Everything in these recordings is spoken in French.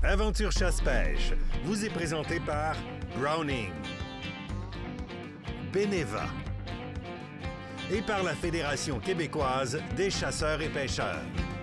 Aventure chasse-pêche vous est présenté par Browning, Beneva et par la Fédération québécoise des chasseurs et pêcheurs.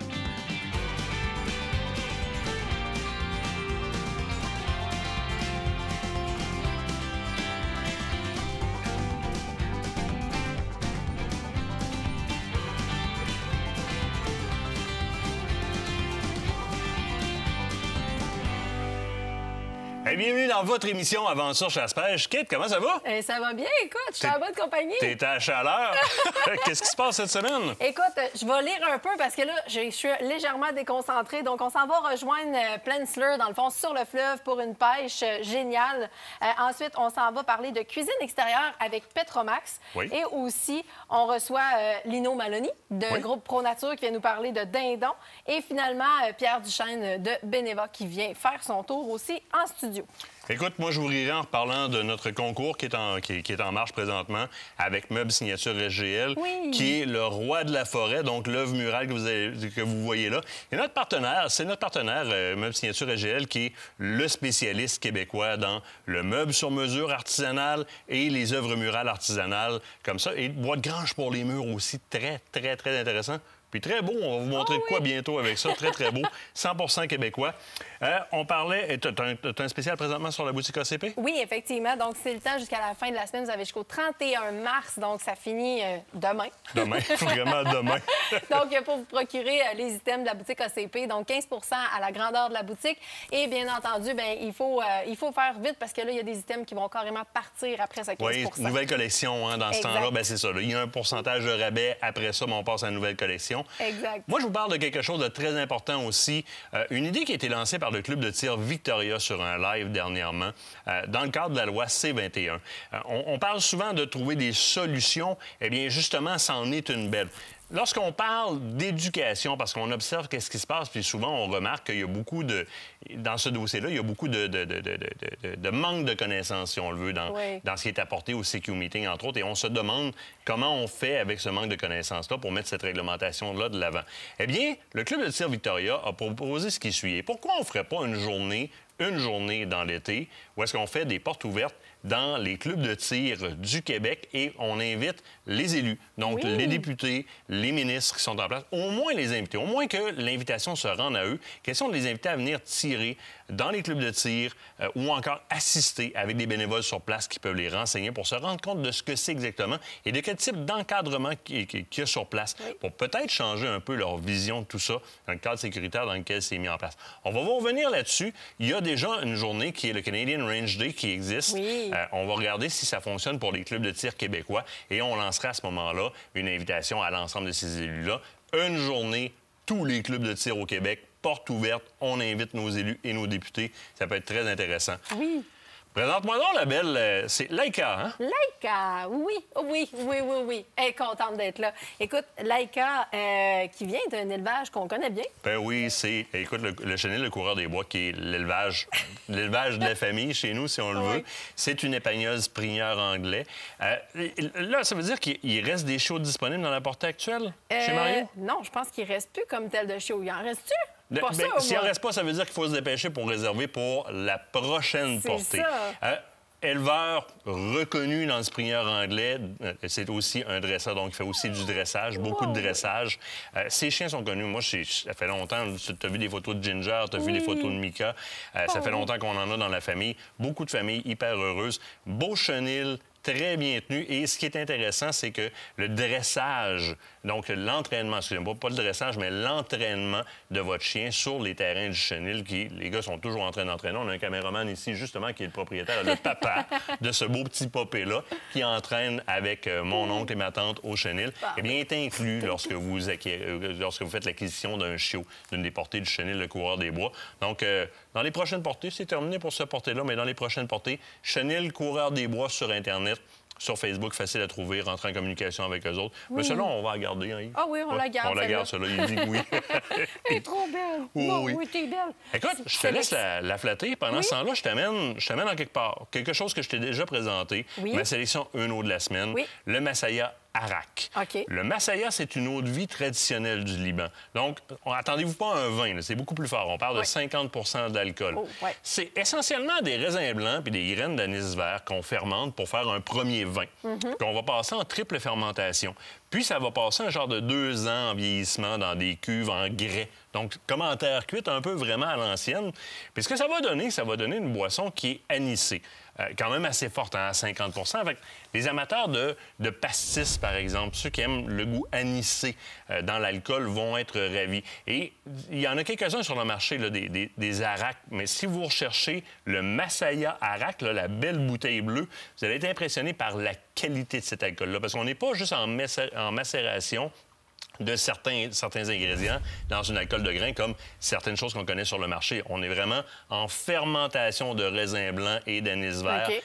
Hey, bienvenue dans votre émission Aventure chasse-pêche. Kate, comment ça va? Ça va bien, écoute, je suis en bonne compagnie. T'es à chaleur. Qu'est-ce qui se passe cette semaine? Écoute, je vais lire un peu parce que là, je suis légèrement déconcentrée. Donc, on s'en va rejoindre Plensler, dans le fond, sur le fleuve pour une pêche géniale. Ensuite, on s'en va parler de cuisine extérieure avec Petromax. Oui. Et aussi, on reçoit Lino Maloney de groupe Pro Nature qui vient nous parler de dindon. Et finalement, Pierre Duchesne de Beneva qui vient faire son tour aussi en studio. Écoute, moi, je vous rirai en reparlant de notre concours qui est en marche présentement avec Meubles Signature SGL, qui est le roi de la forêt, donc l'œuvre murale que vous voyez là. Et notre partenaire, c'est notre partenaire Meubles Signature SGL, qui est le spécialiste québécois dans le meuble sur mesure artisanal et les œuvres murales artisanales comme ça. Et bois de grange pour les murs aussi, très, très, très intéressant. Puis très beau, on va vous montrer de quoi bientôt avec ça. Très, très beau. 100 québécois. On parlait... Tu as un spécial présentement sur la boutique ACP? Oui, effectivement. Donc, c'est le temps jusqu'à la fin de la semaine. Vous avez jusqu'au 31 mars. Donc, ça finit demain. Demain, vraiment demain. Donc, pour vous procurer les items de la boutique ACP, donc 15 à la grandeur de la boutique. Et bien entendu, bien, il faut faire vite parce que là, il y a des items qui vont carrément partir après ce 15 Oui, nouvelle collection, hein, dans ce temps-là. Bien, c'est ça. Là. Il y a un pourcentage de rabais. Après ça, on passe à la nouvelle collection. Exact. Moi, je vous parle de quelque chose de très important aussi. Une idée qui a été lancée par le club de tir Victoria sur un live dernièrement, dans le cadre de la loi C-21. On parle souvent de trouver des solutions. Eh bien, justement, c'en est une belle. Lorsqu'on parle d'éducation, parce qu'on observe qu'est-ce qui se passe, puis souvent, on remarque qu'il y a beaucoup de... Dans ce dossier-là, il y a beaucoup de manque de connaissances, si on le veut, dans ce qui est apporté au CQ Meeting, entre autres. Et on se demande comment on fait avec ce manque de connaissances-là pour mettre cette réglementation-là de l'avant. Eh bien, le Club de tir Victoria a proposé ce qui suit. Et pourquoi on ne ferait pas une journée dans l'été où est-ce qu'on fait des portes ouvertes dans les clubs de tir du Québec et on invite les élus, donc les députés, les ministres qui sont en place, au moins les invités, au moins que l'invitation se rende à eux. Question de les inviter à venir tirer dans les clubs de tir ou encore assister avec des bénévoles sur place qui peuvent les renseigner pour se rendre compte de ce que c'est exactement et de quel type d'encadrement qu'il y a sur place pour peut-être changer un peu leur vision de tout ça dans le cadre sécuritaire dans lequel c'est mis en place. On va vous revenir là-dessus. Il y a déjà une journée qui est le Canadian Range Day qui existe. On va regarder si ça fonctionne pour les clubs de tir québécois et on lancera à ce moment-là une invitation à l'ensemble de ces élus-là. Une journée, tous les clubs de tir au Québec, porte ouverte, on invite nos élus et nos députés. Ça peut être très intéressant. Oui. Présente-moi donc la belle, c'est Laika, hein? Laika, oui. Elle est contente d'être là. Écoute, Laika, qui vient d'un élevage qu'on connaît bien. Ben oui, c'est, écoute, le chenil, le coureur des bois, qui est l'élevage de la famille chez nous, si on le veut. C'est une épagneuse prigneur anglais. Là, ça veut dire qu'il reste des chiots disponibles dans la portée actuelle chez Mario? Non, je pense qu'il ne reste plus comme tel de chiots. Il en reste-tu? S'il n'en reste pas, ça veut dire qu'il faut se dépêcher pour réserver pour la prochaine portée. Éleveur reconnu dans le sprigneur anglais, c'est aussi un dresseur, donc il fait aussi du dressage, beaucoup de dressage. Ces chiens sont connus. Moi, ça fait longtemps, tu as vu des photos de Ginger, tu as vu des photos de Mika. Ça fait longtemps qu'on en a dans la famille. Beaucoup de familles hyper heureuses. Beau chenil, très bien tenu. Et ce qui est intéressant, c'est que le dressage, donc l'entraînement, excusez-moi, pas le dressage, mais l'entraînement de votre chien sur les terrains du chenil, qui, les gars sont toujours en train d'entraîner. On a un caméraman ici, justement, qui est le propriétaire, le papa de ce beau petit popé-là, qui entraîne avec mon oncle et ma tante au chenil. Eh bien, est inclus lorsque vous faites l'acquisition d'un chiot, d'une des portées du chenil, le coureur des bois. Donc, dans les prochaines portées, c'est terminé pour ce portée-là, mais dans les prochaines portées, chenil, coureur des bois sur Internet, sur Facebook, facile à trouver, rentrer en communication avec eux autres. Mais celle-là, on va la garder, hein, Yves? Ah oui, on la garde. On la garde, celle-là. Il dit que oui. Elle est trop belle. Oui, t'es belle. Écoute, je te laisse la flatter. Pendant ce temps-là, je t'amène en quelque part. Quelque chose que je t'ai déjà présenté. Ma sélection Uno de la semaine. Le Masaya arak. OK. Le masaya, c'est une eau de vie traditionnelle du Liban. Donc, attendez-vous pas à un vin, c'est beaucoup plus fort. On parle de 50 d'alcool. Oh, ouais. C'est essentiellement des raisins blancs puis des graines d'anis vert qu'on fermente pour faire un premier vin, qu'on va passer en triple fermentation. Puis, ça va passer un genre de 2 ans en vieillissement dans des cuves en grès. Donc, comme en terre cuite, un peu vraiment à l'ancienne. Puis, ce que ça va donner une boisson qui est anisée. Quand même assez forte, hein, à 50 Fait que les amateurs de pastis, par exemple, ceux qui aiment le goût anisé dans l'alcool vont être ravis. Et il y en a quelques-uns sur le marché, là, des araks. Mais si vous recherchez le Masaya Arak, là, la belle bouteille bleue, vous allez être impressionné par la qualité de cet alcool-là. Parce qu'on n'est pas juste en macération de certains ingrédients dans une alcool de grain, comme certaines choses qu'on connaît sur le marché. On est vraiment en fermentation de raisins blancs et d'anis vert. OK.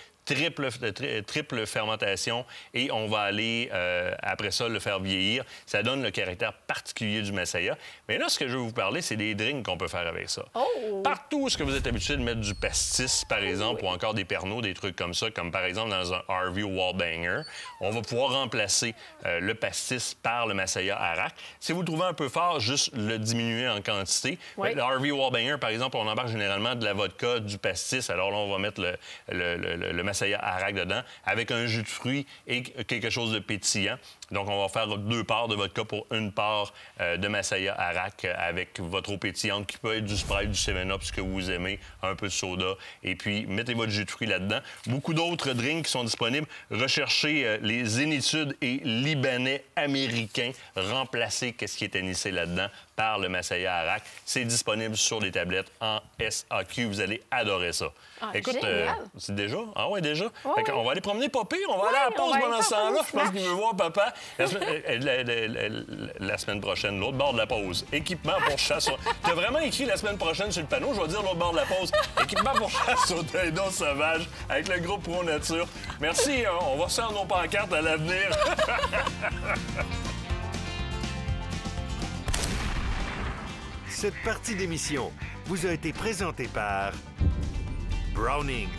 Triple fermentation et on va aller, après ça, le faire vieillir. Ça donne le caractère particulier du Masaya. Mais là, ce que je veux vous parler, c'est des drinks qu'on peut faire avec ça. Oh! Partout où ce que vous êtes habitué de mettre du pastis, par exemple, ou encore des pernots, des trucs comme ça, comme par exemple dans un Harvey Wallbanger, on va pouvoir remplacer le pastis par le Masaya Arak. Si vous le trouvez un peu fort, juste le diminuer en quantité. Oui. Le Harvey Wallbanger, par exemple, on embarque généralement de la vodka, du pastis. Alors là, on va mettre le Masaya Arak dedans, avec un jus de fruits et quelque chose de pétillant. Donc, on va faire 2 parts de vodka pour 1 part de Masaya Arak avec votre eau pétillante qui peut être du Sprite, du 7-Up, ce que vous aimez, un peu de soda. Et puis, mettez votre jus de fruits là-dedans. Beaucoup d'autres drinks qui sont disponibles. Recherchez les Zénitudes et Libanais américains. Remplacez ce qui est anisé là-dedans par le Masaya Arak. C'est disponible sur les tablettes en SAQ. Vous allez adorer ça. Ah, écoute, c'est déjà? Ah ouais, déjà? Oui, Fait qu'on va aller promener Papy. On va aller à la pause pendant ce temps-là. Je pense qu'il veut voir papa. La semaine prochaine, l'autre bord de la pause. Équipement pour chasse. Tu as vraiment écrit la semaine prochaine sur le panneau. Je vais dire l'autre bord de la pause. Équipement pour chasse au dindon sauvage avec le groupe Pro Nature. Merci. On va se faire nos pancartes à l'avenir. Cette partie d'émission vous a été présentée par Browning.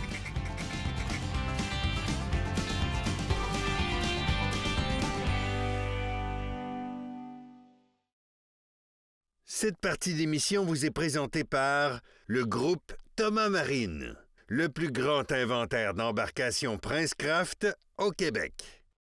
Cette partie d'émission vous est présentée par le groupe Thomas Marine, le plus grand inventaire d'embarcations Princecraft au Québec.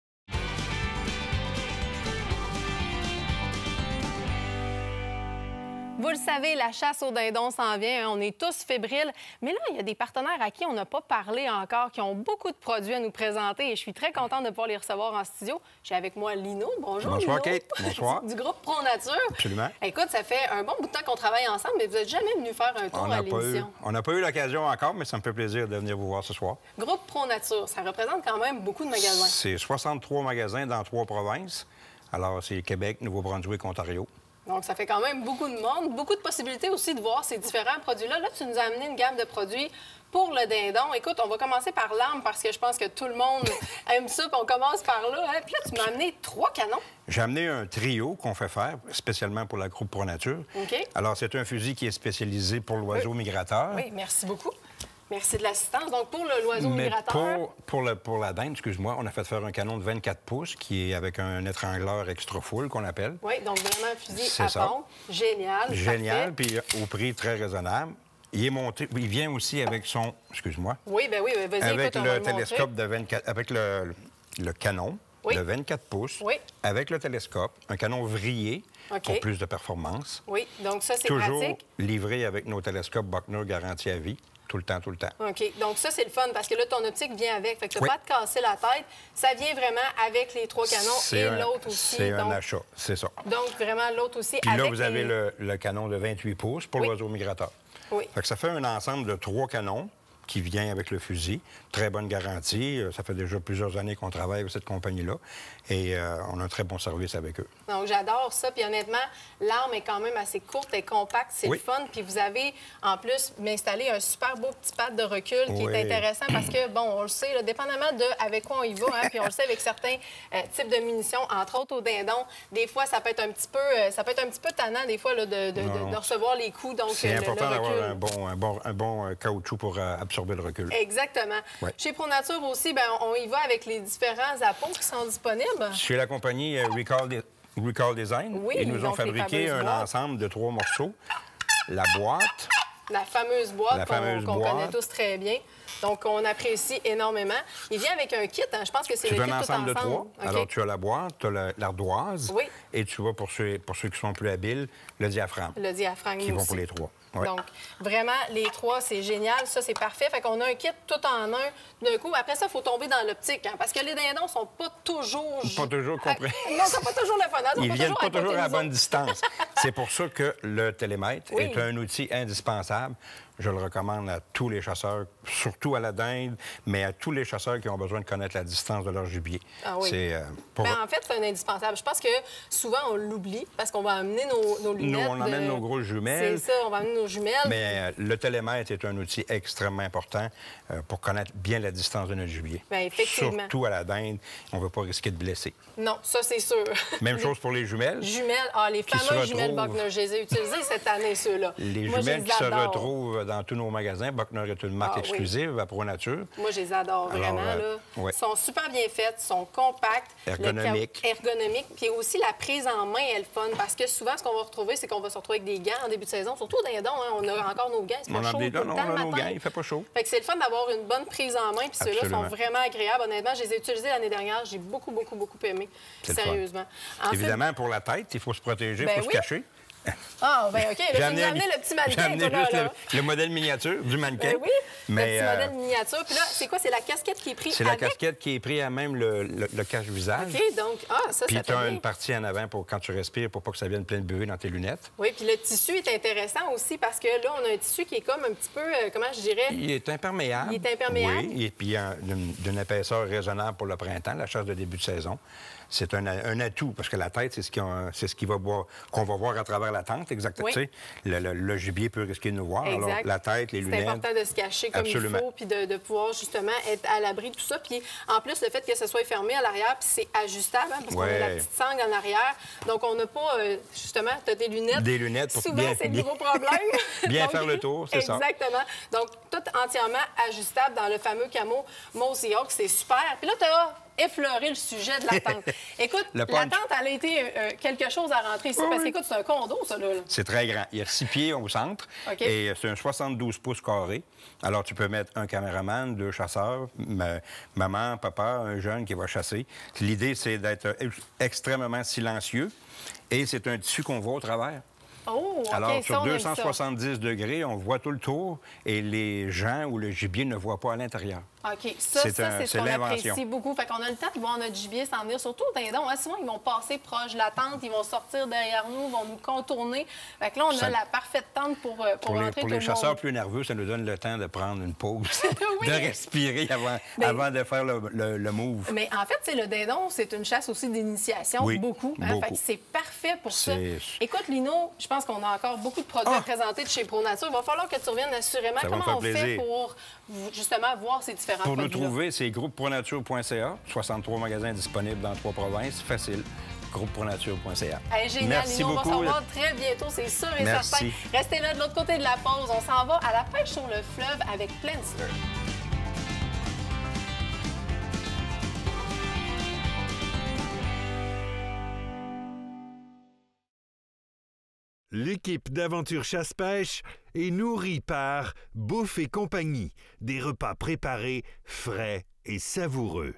Vous le savez, la chasse au dindon s'en vient. Hein, on est tous fébriles. Mais là, il y a des partenaires à qui on n'a pas parlé encore, qui ont beaucoup de produits à nous présenter. Et je suis très contente de pouvoir les recevoir en studio. J'ai avec moi Lino. Bonjour, Bonsoir, Lino. Kate. Bonsoir. Du groupe Pro Nature. Absolument. Écoute, ça fait un bon bout de temps qu'on travaille ensemble, mais vous n'êtes jamais venu faire un tour à l'émission. On n'a pas eu l'occasion encore, mais ça me fait plaisir de venir vous voir ce soir. Groupe Pro Nature, ça représente quand même beaucoup de magasins. C'est 63 magasins dans 3 provinces. Alors, c'est Québec, Nouveau-Brunswick, Ontario. Donc, ça fait quand même beaucoup de monde, beaucoup de possibilités aussi de voir ces différents produits-là. Là, tu nous as amené une gamme de produits pour le dindon. Écoute, on va commencer par l'arme parce que je pense que tout le monde aime ça, puis on commence par là. Hein? Puis là, tu m'as amené 3 canons. J'ai amené un trio qu'on fait faire spécialement pour la groupe Pro Nature. OK. Alors, c'est un fusil qui est spécialisé pour l'oiseau migrateur. Oui, merci beaucoup. Merci de l'assistance. Donc, pour l'oiseau migrateur... pour la dinde, excuse-moi, on a fait faire un canon de 24 pouces qui est avec un étrangleur extra full qu'on appelle. Oui, donc vraiment un fusil C'est à ça. pompe. Génial. Génial, Parfait. puis au prix très raisonnable. Il est monté, il vient aussi avec son, excuse-moi, Oui, bien oui, vas-y, avec écoute, on va le le montrer. télescope de 24, avec le canon Oui. de 24 pouces, Oui. avec le télescope, un canon vrillé OK. pour plus de performance. Oui, donc ça, c'est Toujours pratique. livré avec nos télescopes Buckner garantie à vie, tout le temps, tout le temps. OK. Donc, ça, c'est le fun parce que là, ton optique vient avec. Fait que tu Oui. pas à te casser la tête. Ça vient vraiment avec les 3 canons et l'autre aussi. C'est un donc, achat, c'est ça. donc, vraiment, l'autre aussi. Puis là, avec vous avez les- le canon de 28 pouces pour Oui. l'oiseau migrateur. Oui. Fait que ça fait un ensemble de 3 canons qui vient avec le fusil. Très bonne garantie. Ça fait déjà plusieurs années qu'on travaille avec cette compagnie-là. Et on a un très bon service avec eux. Donc, j'adore ça. Puis honnêtement, l'arme est quand même assez courte et compacte. C'est Oui. le fun. Puis vous avez, en plus, installé un super beau petit pad de recul qui Oui. est intéressant parce que, bon, on le sait, là, dépendamment de avec quoi on y va, hein, puis on le sait avec certains types de munitions, entre autres au dindon, des fois, ça peut être un petit peu tannant, des fois, là, de Non. recevoir les coups. Donc, C'est le important recul. d'avoir un bon caoutchouc pour absorber absorber le recul. Exactement. Ouais. Chez ProNature aussi, ben, on y va avec les différents apponts qui sont disponibles. Chez la compagnie Recall Design, Oui, ils nous ont donc les fabriqué fameuses un boîtes. ensemble de 3 morceaux. La boîte, La fameuse boîte La fameuse qu'on boîte. connaît tous très bien. Donc, on apprécie énormément. Il vient avec un kit, hein. Je pense que c'est c'est le un kit tout ensemble de 3. OK. Alors, tu as la boîte, tu as l'ardoise, Oui. et tu vas, pour ceux qui sont plus habiles, le diaphragme, Le diaphragme qui vont aussi. pour les 3. Ouais. Donc, vraiment, les 3, c'est génial. Ça, c'est parfait. Fait qu'on a un kit tout en un d'un coup. Après ça, il faut tomber dans l'optique, hein, parce que les dindons sont pas toujours... Pas toujours compris. Non, c'est pas toujours le fun. Hein? Ils viennent pas toujours à la côté de nous bonne distance. C'est pour ça que le télémètre Oui. est un outil indispensable. Je le recommande à tous les chasseurs, surtout à la dinde, mais à tous les chasseurs qui ont besoin de connaître la distance de leur gibier. Ah oui. C'est pour... Ben, en fait, c'est un indispensable. Je pense que souvent, on l'oublie parce qu'on va amener nos lunettes. Nous, on emmène nos grosses jumelles. C'est ça, on va amener nos jumelles. Mais le télémètre est un outil extrêmement important pour connaître bien la distance de notre gibier. Bien, effectivement. Surtout à la dinde, on ne veut pas risquer de blesser. Non, ça, c'est sûr. Même chose pour les jumelles. Jumelles, les Qui se fameuses jumelles retrouvent- Buckner. Je les ai utilisées cette année, ceux-là. Les Moi, je jumelles les qui se adore. retrouvent dans tous nos magasins. Buckner est une marque Ah oui. exclusive à ProNature. Moi, je les adore Alors, vraiment. Là. ouais. Ils sont super bien faites, sont compacts. Ergonomiques. Ergonomiques. Puis aussi, la prise en main est le fun. Parce que souvent, ce qu'on va retrouver, c'est qu'on va se retrouver avec des gants en début de saison. Surtout au dindon, hein, on a encore nos gants. C'est pas On a chaud des tout le temps on le a nos matin. gants, il ne fait pas chaud. Fait que c'est le fun d'avoir une bonne prise en main. Puis ceux-là sont Absolument. vraiment agréables. Honnêtement, je les ai utilisés l'année dernière. J'ai beaucoup aimé. C'est le fun. Sérieusement. Ensuite- Évidemment, pour la tête, il faut se protéger, il Ben faut oui. se cacher. Ah, bien, OK. Là, tu nous as amené le petit j'ai mannequin. amené toi, juste là. le modèle miniature du mannequin. Ben oui, Mais, le petit modèle miniature. Puis là, c'est quoi? C'est la casquette qui est prise c'est la avec? casquette qui est prise à même le cache-visage. OK, donc, ça Puis fait tu as bien. une partie en avant pour quand tu respires, pour pas que ça vienne plein de buée dans tes lunettes. Oui, puis le tissu est intéressant aussi parce que là, on a un tissu qui est comme un petit peu, comment je dirais? Il est imperméable. Il est imperméable? Oui, et puis d'une épaisseur raisonnable pour le printemps, la chasse de début de saison. C'est un atout, parce que la tête, c'est ce qu'on va voir à travers la tente, exactement. Oui. Tu sais, le gibier peut risquer de nous voir. Exact. Alors, la tête, les lunettes... C'est important de se cacher comme Absolument. il faut, puis de pouvoir justement être à l'abri de tout ça. Puis en plus, le fait que ce soit fermé à l'arrière, puis c'est ajustable, hein, parce qu'on a Ouais. la petite sangle en arrière. Donc, on n'a pas, justement, tu as des lunettes. Des lunettes pour Souvent, bien- c'est le bien- gros problème. bien Donc, faire le tour, c'est ça. Exactement. Donc, tout entièrement ajustable dans le fameux camo Mossy Oak. C'est super. Puis là, tu as effleuré le sujet de la tente. Écoute, Le la punch. tente, elle a été quelque chose à rentrer ici. Parce qu'écoute, c'est un condo, ça, là. C'est très grand. Il y a 6 pieds au centre OK. et c'est un 72 pouces carré. Alors, tu peux mettre un caméraman, 2 chasseurs, maman, papa, un jeune qui va chasser. L'idée, c'est d'être extrêmement silencieux et c'est un tissu qu'on voit au travers. Oh, OK, Alors, ça, sur on aime ça. 270 degrés, on voit tout le tour et les gens ou le gibier ne voient pas à l'intérieur. OK. Ça, C'est c'est ce c'est qu'on l'invention. apprécie beaucoup. Fait qu'on a le temps de voir notre gibier s'en venir, surtout au dindon. Hein. Souvent, ils vont passer proche de la tente, ils vont sortir derrière nous, vont nous contourner. Fait que là, on a Ça- la parfaite tente pour rentrer Pour tout les le chasseurs monde. plus nerveux, ça nous donne le temps de prendre une pause, Oui. de respirer avant de faire le move. Mais en fait, c'est le dindon, c'est une chasse aussi d'initiation, Oui, beaucoup. Hein. beaucoup. Fait que c'est parfait pour ça. C'est- Écoute, Lino, je pense qu'on a encore beaucoup de produits à présenter de chez ProNature. Il va falloir que tu reviennes assurément. Ça va me Comment faire on fait plaisir. pour justement voir ces différents Pour nous produits? trouver, c'est groupepronature.ca. 63 magasins disponibles dans 3 provinces. Facile. Groupepronature.ca. Hey, génial, Merci Lino, on va beaucoup. se revoir très bientôt, c'est sûr et Merci. certain. Restez là de l'autre côté de la pause. On s'en va à la pêche sur le fleuve avec Plensler. L'équipe d'Aventure Chasse-Pêche est nourrie par Bouffe et compagnie, des repas préparés, frais et savoureux.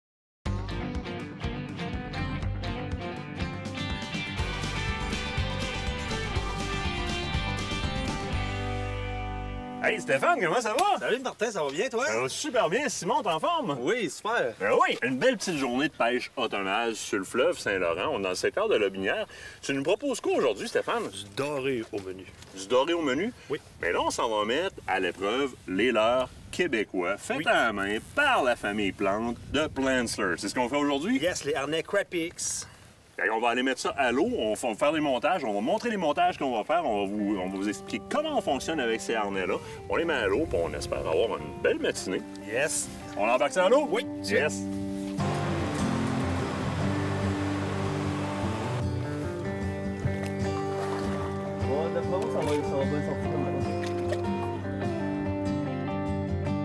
Hey Stéphane, comment ça va? Salut Martin, ça va bien toi? Ça va super bien, Simon, t'es en forme? Oui, super. Ben oui, une belle petite journée de pêche automnale sur le fleuve Saint-Laurent. On est dans le secteur de Lobinière. Tu nous proposes quoi aujourd'hui, Stéphane? Du doré au menu. Du doré au menu? Oui. Mais là, on s'en va mettre à l'épreuve les leurres québécois, faits Oui. à la main par la famille Plante de Plantler. C'est ce qu'on fait aujourd'hui? Yes, les harnais Crapix. Fait qu'on va aller mettre ça à l'eau, on va faire des montages, on va montrer les montages qu'on va faire, on va vous expliquer comment on fonctionne avec ces harnais-là. On les met à l'eau, puis on espère avoir une belle matinée. Yes. On embarque ça à l'eau? Oui. Yes. Bon, d'après moi, ça va bien sortir.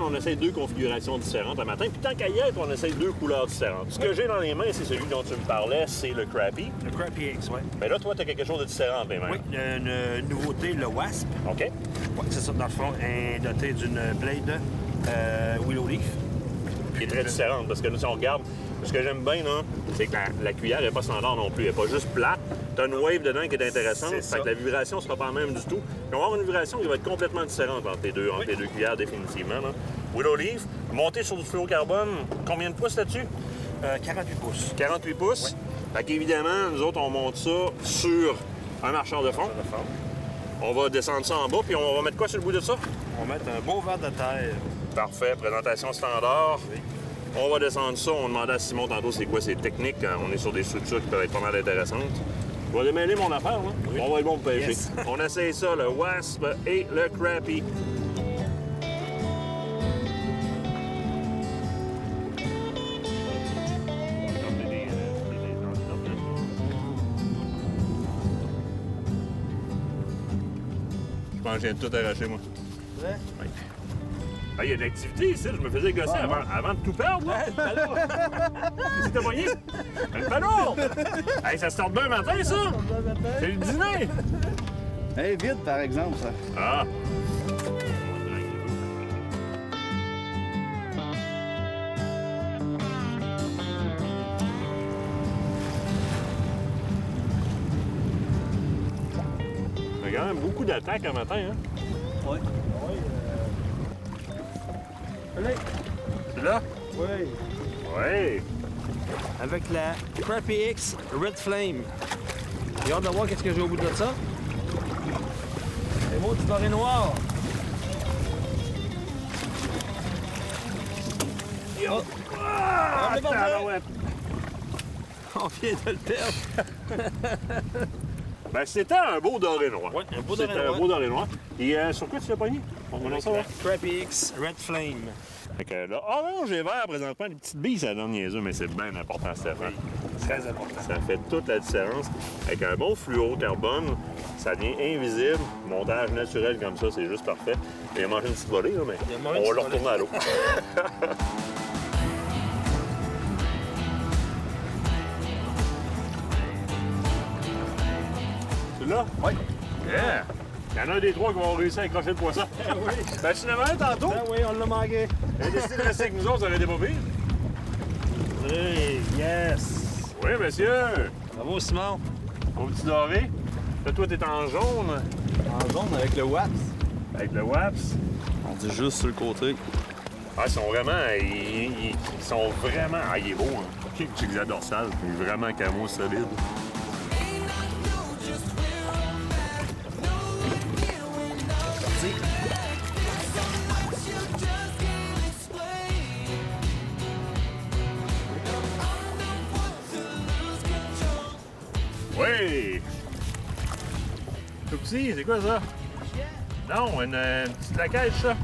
on essaye 2 configurations différentes le matin. Puis tant qu'à y être, on essaye 2 couleurs différentes. Ce que j'ai dans les mains, c'est celui dont tu me parlais, c'est le Crappie. Le Crappie X, oui. Mais là, toi, tu as quelque chose de différent entre les mains. Oui, une nouveauté, le Wasp. OK. Ouais, c'est ça, dans le fond, est doté d'une blade Willow Leaf. Qui est très différente, parce que là, si on regarde, ce que j'aime bien, là, c'est que la cuillère n'est pas standard non plus. Elle n'est pas juste plate. Tu as une wave dedans qui est intéressante. Fait que la vibration ne sera pas la même du tout. Puis on va avoir une vibration qui va être complètement différente entre les deux cuillères, définitivement. Là. Willow Leaf, monté sur du fluorocarbone, combien de pouces là-dessus? 48 pouces. 48 pouces. Ouais. Fait qu'évidemment, nous autres, on monte ça sur un marcheur de fond. On va descendre ça en bas, puis on va mettre quoi sur le bout de ça? On va mettre un beau verre de terre. Parfait. Présentation standard. Oui. On va descendre ça. On demandait à Simon tantôt c'est quoi ces techniques. On est sur des structures qui peuvent être pas mal intéressantes. Je vais démêler mon affaire, là. Oui. On va être bon pour pêcher. Yes. On essaye ça, le Wasp et le Crappie. Je pense que je viens de tout arracher, moi. Ouais. Oui. Ah, il y a de l'activité ici, je me faisais gosser avant de tout perdre, là. Le ballon! Qu'est-ce que t'as moyen? Le ballon! Hey, ça se tente bien matin, ça! C'est le dîner! Hey, vide, par exemple, ça. Ah! Il y a quand même beaucoup d'attaques un matin, hein? Oui. Allez! C'est là? Oui. Oui! Avec la Crappie X Red Flame. J'ai hâte de voir qu'est-ce que j'ai au bout de ça. Les mots du doré noir. Yo! Ah! On est parti. Tabarouette. On vient de le perdre. Ben, c'était un beau doré noir. Oui, un beau doré C'était noir. un beau doré noir. Et sur quoi tu l'as pogné? On va ça, ouais. Crappie X Red Flame. Fait que là, orange et vert, présentement, les petites billes, ça donne niaiseux, mais c'est bien important, Stéphane. Très important. Ça fait toute la différence. Avec un bon fluorocarbone, ça devient invisible. Montage naturel comme ça, c'est juste parfait. Il a mangé une petite volée, là, mais on va le retourner à l'eau. C'est là? Oui. Yeah! Il y en a un des trois qui vont réussir à accrocher le poisson. Oui. Ben, tu n'avais un tantôt. Ben oui, on l'a manqué. Il a décidé de rester avec nous autres, ça aurait été pas pire. Oui, yes. Oui, monsieur. Bravo, Simon. Au petit doré. Là, toi, t'es en jaune. En jaune avec le WAPS. Avec le WAPS. On dit juste sur le côté. Ah, ils sont vraiment... Ils sont vraiment... Ah, il est beau, hein. OK, tu la dorsale. Il est vraiment camo solide. Oui! Tout petit, c'est quoi ça? Non, une petite laquelle, ça.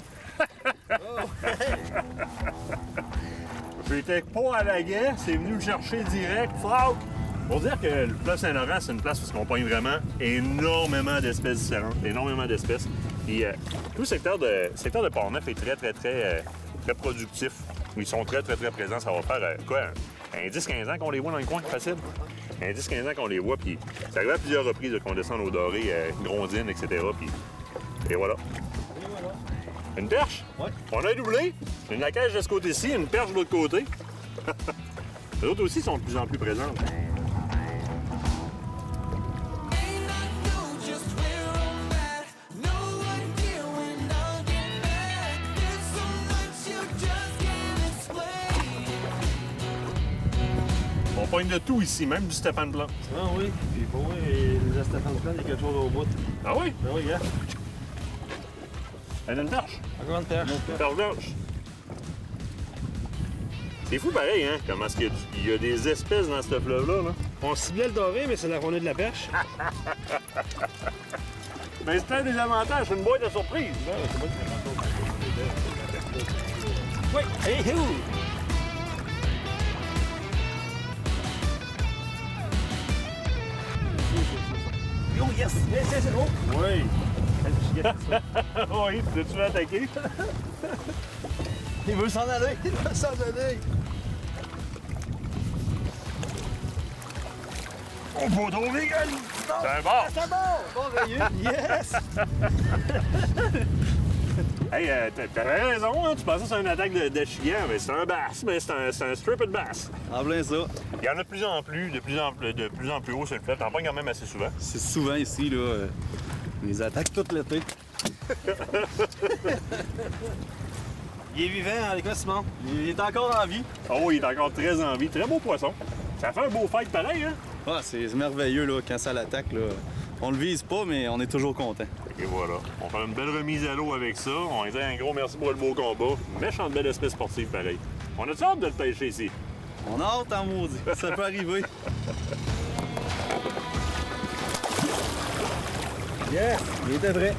J'étais pas à la guerre, c'est venu me chercher direct. Fuck! Pour dire que le fleuve Saint-Laurent, c'est une place où on pogne vraiment énormément d'espèces différentes, énormément d'espèces. Puis tout le secteur de Port-Neuf est très productif. Ils sont très présents. Ça va faire quoi? Un 10-15 ans qu'on les voit dans le coin, facile. Un 10-15 ans qu'on les voit, puis ça arrive à plusieurs reprises qu'on descend au doré, Grondines, etc. Puis, et voilà. Une perche? Oui. On a un doublé, une laquage de ce côté-ci, une perche de l'autre côté. Les autres aussi sont de plus en plus présentes. On pogne de tout ici, même du Stéphane Blanc. Ah oui, puis pour moi, les Stéphane Blanc, il y a quelque chose au bout. Ah oui? Ah oui, gars. Elle a une perche. Encore une perche. Une perche blanche. C'est fou pareil, hein? Comment est-ce qu'il y a des espèces dans ce fleuve-là, là? On ciblait le doré, mais c'est la journée de la perche. Mais c'est un des avantages, c'est une boîte de surprise. Oui, hey, hou! Oh yes! Yes, yes, oh! Oui. Oui, tu veux attaquer? Il veut s'en aller, il veut s'en aller. On va trouver Miguel! C'est un bar! C'est bon! Bon rayé! Yes! Hey, t'avais raison, hein? Tu pensais que c'était une attaque de chigan, mais c'est un bass, mais c'est un stripped bass. En plein ça. Il y en a de plus en plus haut sur le fleuve. T'en prends quand même assez souvent. C'est souvent ici, là. On les attaque tout l'été. Il est vivant, hein, les gars, Simon. Il est encore en vie. Oh, il est encore très en vie. Très beau poisson. Ça fait un beau fight pareil, hein? Ah, c'est merveilleux, là, quand ça l'attaque, là. On le vise pas, mais on est toujours content. Et voilà. On fait une belle remise à l'eau avec ça. On va dire un gros merci pour le beau combat. Méchante belle espèce sportive, pareil. On a-tu hâte de le pêcher ici? On a hâte en maudit. Ça peut arriver. Yes! Il était vrai.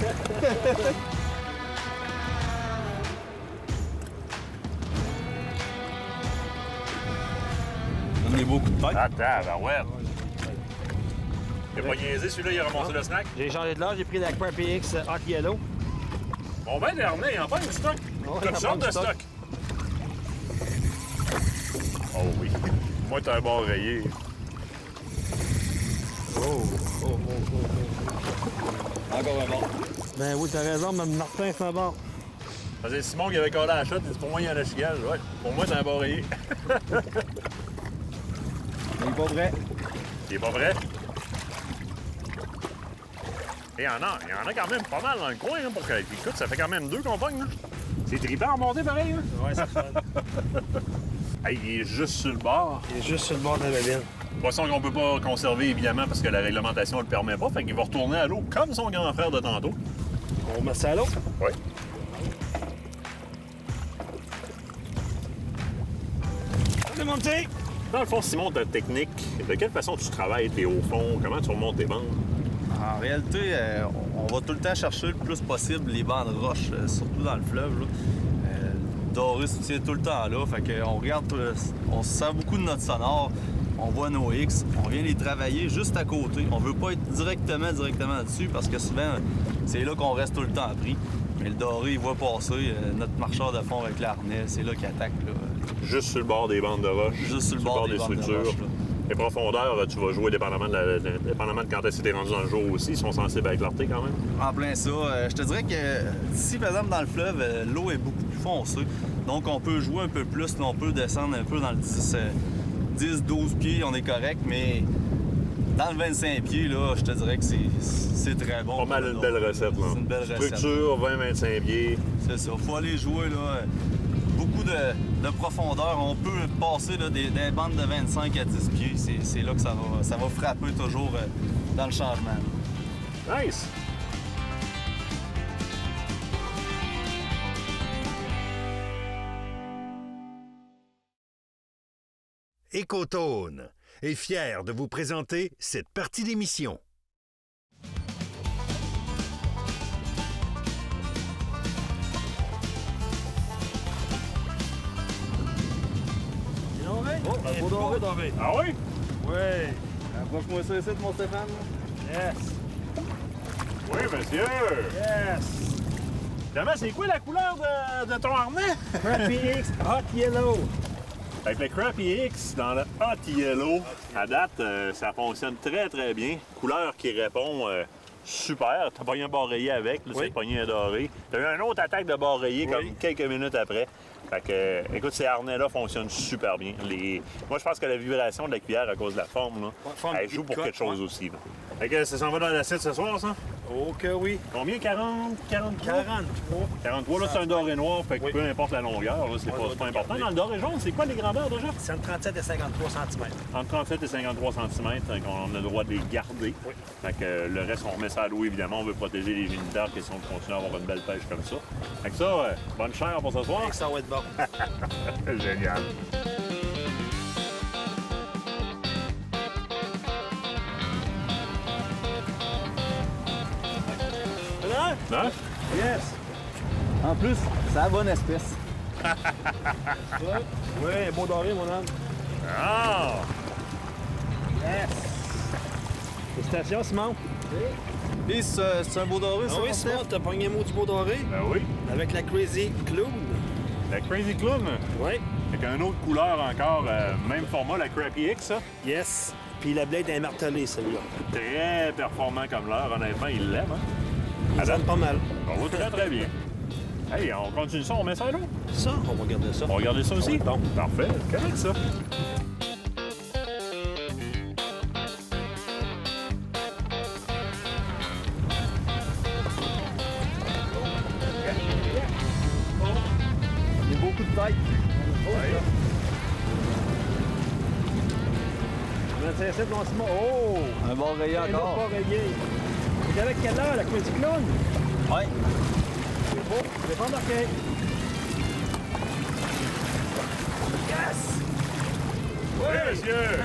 Donne des beaux coups de tête. Attends, ben ouais. Il a pas niaisé, celui-là, il a ramassé le snack. J'ai changé de l'âge, j'ai pris la Crappy X Hot Yellow. Bon, ben, Ernest, il en prend une stock. il en Toutes prend sortes du de stock. stock. Oh oui. Moi, t'es un bon rayé. Encore un bon. Ben oui, t'as raison, même Martin, c'est un bon. C'est Simon qui avait collé la shot, c'est pour moi, il y en a chigage. Ouais. Pour moi, c'est un bon rayé. Il est pas vrai. Il est pas vrai? Et il y en a quand même pas mal dans le coin, hein, pour que... Écoute, ça fait quand même 2 qu'on pogne, là. C'est trippant à monter, pareil, hein? Ouais, c'est fun. Hey, il est juste sur le bord. Il est juste sur le bord de la babine. Poisson qu'on peut pas conserver, évidemment, parce que la réglementation ne le permet pas. Fait qu'il va retourner à l'eau comme son grand frère de tantôt. On met ça à l'eau? Oui. C'est monté! Dans le fond, Simon, ta technique, de quelle façon tu travailles tes hauts fonds? Comment tu remontes tes bandes? En réalité, on va tout le temps chercher le plus possible les bancs de roche, surtout dans le fleuve, là. Doré se tient tout le temps là, fait qu'on regarde, on se sert beaucoup de notre sonore, on voit nos X, on vient les travailler juste à côté. On veut pas être directement dessus parce que souvent, c'est là qu'on reste tout le temps pris. Mais le doré, il voit passer notre marcheur de fond avec l'arnais, c'est là qu'il attaque, là. Juste sur le bord des bandes de roche. Juste sur le bord des bandes de structures. roche, là. Les profondeurs, tu vas jouer dépendamment de quand est-ce que t'es rendu dans le jour aussi. Ils sont sensibles à la clarté quand même. En plein ça. Je te dirais que si, par exemple, dans le fleuve, l'eau est beaucoup plus foncée. Donc, on peut jouer un peu plus. Là, on peut descendre un peu dans le 10-12 pieds, on est correct. Mais dans le 25 pieds, là, je te dirais que c'est très bon. Pas mal une belle recette, là. C'est une belle recette. Structure, 20-25 pieds. C'est ça. Faut aller jouer, là. Beaucoup de profondeur. On peut passer là, des bandes de 25 à 10 pieds. C'est là que ça va frapper toujours dans le changement. Nice! Écotone est fier de vous présenter cette partie d'émission. Oh, un beau doré, doré. Ah oui? Oui. Approche-moi ça ici, mon Stéphane. Yes. Oui, monsieur! Yes. Finalement, c'est quoi la couleur de ton harnais? Crappy X Hot Yellow. Avec le Crappy X dans le Hot Yellow, à date, ça fonctionne très, très bien. Couleur qui répond super. T'as pogné un bar rayé avec, là, Oui. c'est pogné un doré. T'as eu une autre attaque de bar rayé comme quelques minutes après. Fait que, écoute, ces harnais-là fonctionnent super bien. Moi, je pense que la vibration de la cuillère, à cause de la forme, là, forme elle joue pour picote, quelque chose aussi. Là. Fait que ça s'en va dans l'assiette ce soir, ça? Oh que oui. Combien? 40? 43? 43. 43, là, c'est un doré noir, fait que Oui. peu importe la longueur, là, c'est pas important. Dans le doré jaune, c'est quoi les grandeurs déjà? C'est entre 37 et 53 cm. Entre 37 et 53 cm, on a le droit de les garder. Oui. Fait que le reste, on remet ça à l'eau, évidemment. On veut protéger les géniteurs qui sont de continuer à avoir une belle pêche comme ça. Fait que ça, bonne chair pour ce soir. Et que ça va être bon. Génial. Hein? Yes. En plus, c'est la bonne espèce. Oui, un beau doré, mon homme. Ah! Yes. Félicitations, Simon. Puis c'est un beau doré, ça? Ah oui, Simon, t'as pogné un mot du beau doré Ben oui. avec la Crazy Clown. La Crazy Clown. Oui. Avec une autre couleur encore, même format, la Crappie X, ça. Yes. Puis la blade est martelée, celle-là. Très performant comme l'heure, honnêtement, il l'aime. Hein? Ça donne pas mal. On va très, très bien. Hey, on continue ça, on met ça là? Ça, on va regarder ça. On va regarder ça aussi? Bon. Parfait, c'est correct ça. Il y a beaucoup de tête. Ouais. On a essayé de lancer Simon. Oh! Un bon rayé Un autre encore. pas rayé. C'est avec quelle heure, la Crazy Clown? Ouais. C'est beau. Je vais pas embarquer. Yes! Oui, monsieur!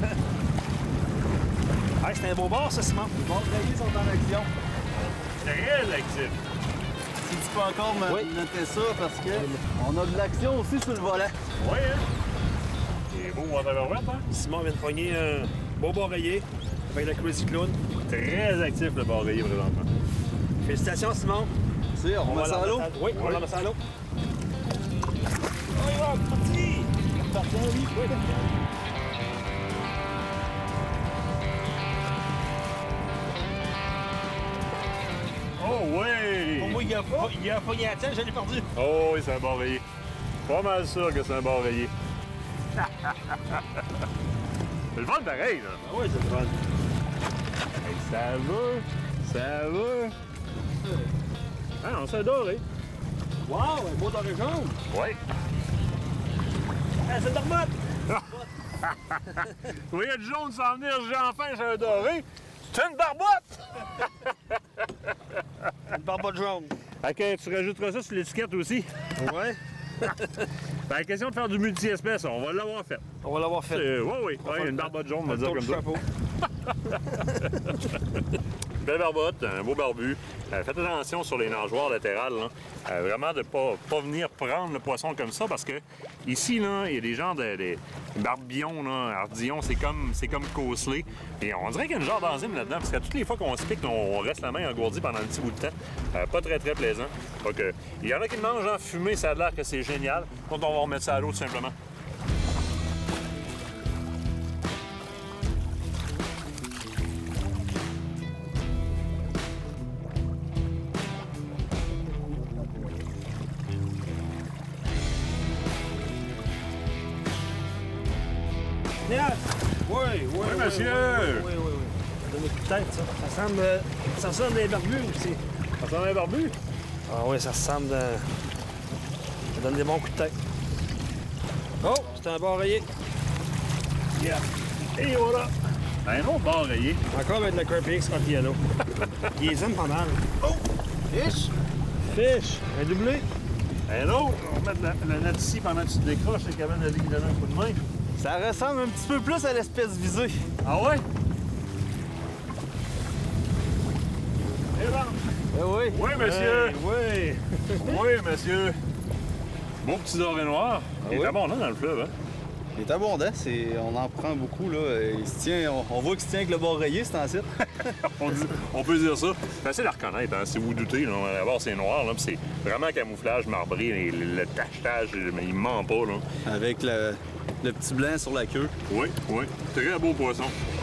Hey, c'est un beau bar, ça, Simon. Les bons rayés sont en action. Très actif. Si tu peux encore me Oui. noter ça, parce que on a de l'action aussi sur le volant. Oui, hein? C'est beau, Watervert, hein? Simon vient de pogner un beau bar rayé avec la Crazy Clown. Très actif, le bar rayé, présentement. Félicitations, Simon. Tu sais, on remet ça à l'eau. Oui, on remet ça à l'eau. Oh, il va, parti! Parti, oui, oui. Oh, oui! Pour moi, il a pogné la tienne, je l'ai perdu. Oh, oui, c'est un bar rayé. Pas mal sûr que c'est un bar rayé. C'est le fun pareil, là. Ah oui, c'est le fun. Hey, ça va. Ah non, c'est doré. Wow, un beau doré jaune. Oui. Ah, c'est de remote. Vous voyez le jaune s'en venir, j'ai enfin, j'ai un doré. C'est une barbotte! Une barbotte jaune. OK, tu rajouteras ça sur l'étiquette aussi. Ouais. Ben, question de faire du multi-espèce, on va l'avoir fait. On va l'avoir fait. Oui, une barbotte jaune, on va Le dire tour comme du ça. chapeau. Belle barbotte, un beau barbu. Faites attention sur les nageoires latérales. Là. Vraiment de ne pas venir prendre le poisson comme ça parce que ici, là, il y a des genres de barbillons, là, ardillons, c'est comme cosselé. Et on dirait qu'il y a une genre d'enzyme là-dedans parce que toutes les fois qu'on se pique, on reste la main engourdie pendant un petit bout de temps. Pas très, très plaisant. Donc, il y en a qui le mangent en fumée, ça a l'air que c'est génial. Donc, on va remettre ça à l'eau tout simplement. Yes! Oui, monsieur! Oui. Ça donne des coups de tête, ça. Ça ressemble des barbus aussi. Ça sent un barbu? Ah oui, ça ressemble à... Ça donne des bons coups de tête. Oh, c'est un bar rayé. Yeah. Et voilà! Un autre bar rayé. Encore avec de la Crappie X Yellow. Il les aime pas mal. Oh! Fish! Fish! Un doublé. Un autre, on va mettre la note ici pendant que tu te décroches, c'est quand même de lui donner un coup de main. Ça ressemble un petit peu plus à l'espèce visée. Ah ouais? Et là? Eh oui. Oui, monsieur! Oui! Oui, monsieur! Beau petit doré noir. Il est oui? abondant dans le fleuve, hein? Il est abondant, on en prend beaucoup, là. Il se tient, on voit qu'il se tient avec le bord rayé, c'est en site. On peut dire ça. C'est facile à reconnaître, hein? Si vous doutez, là, d'abord c'est noir, là, puis c'est vraiment camouflage marbré, le tachetage, mais il ment pas, là. Avec le petit blanc sur la queue. Oui. Très beau poisson.